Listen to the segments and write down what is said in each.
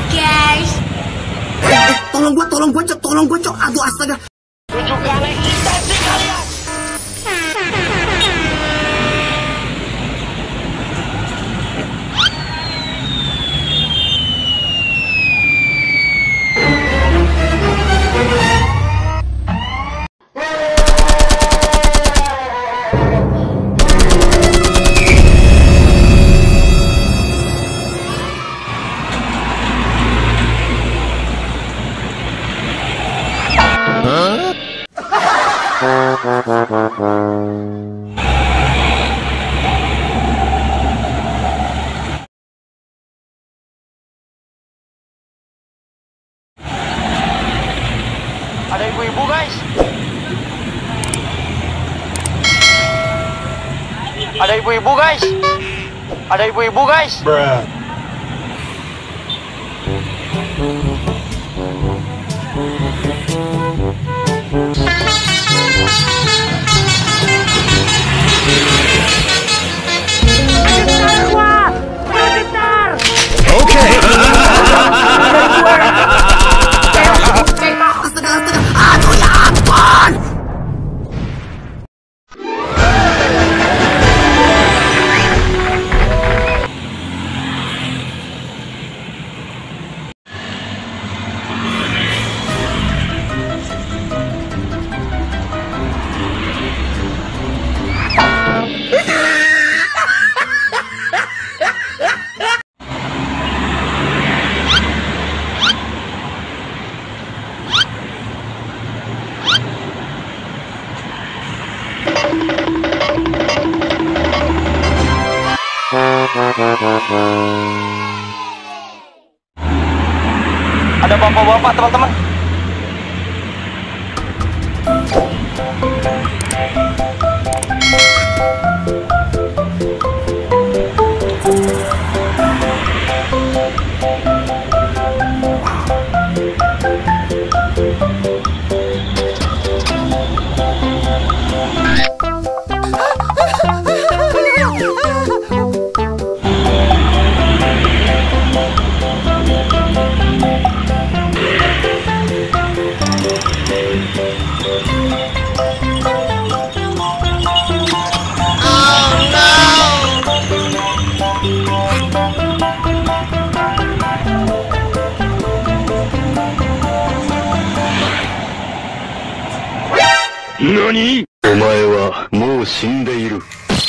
guys. Tolong gua, Cok. Aduh, astaga. Tunjukkan eksistensi kalian. Ada ibu-ibu guys. Ada ibu-ibu guys. Ada ibu-ibu guys. Bruh. Astaga. Aduh, ya ampun. Ada bapak-bapak teman-teman. NANI?! お前はもう死んでいる。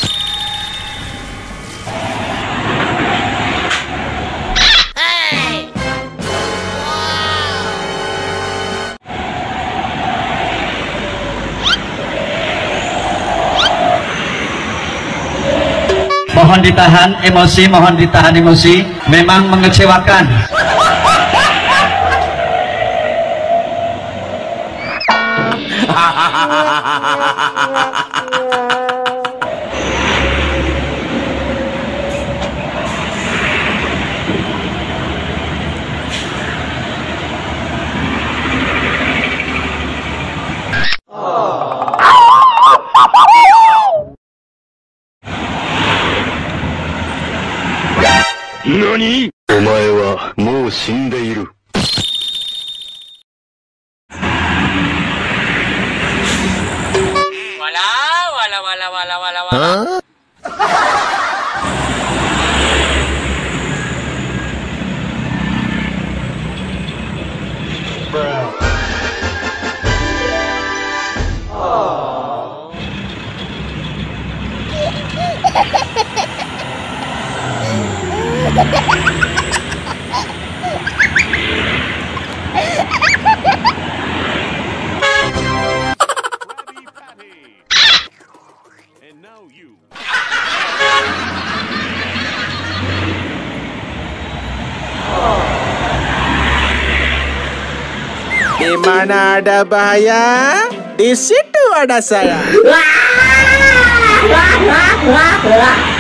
Mohon ditahan emosi, memang mengecewakan. NANI?! お前はもう死んでいる。 Wala. Bruh. Di mana ada bahaya, di situ ada saya.